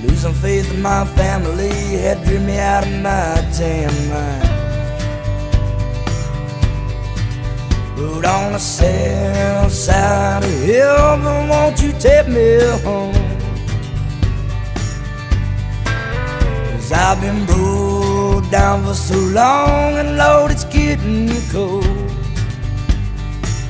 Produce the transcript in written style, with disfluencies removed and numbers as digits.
Losing faith in my family had driven me out of my tan mind. Rode on the south side of heaven, won't you take me home? 'Cause I've been broke down for so long, and Lord, it's getting cold.